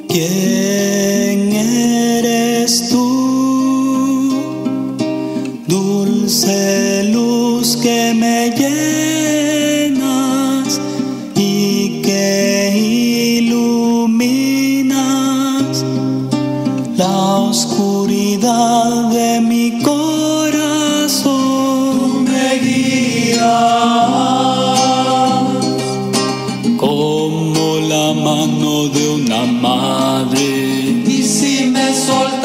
¿Quién eres tú? Dulce luz que me llenas y que iluminas la oscuridad de mi corazón. Tú me guías como la mano de una madre. Y si me soltas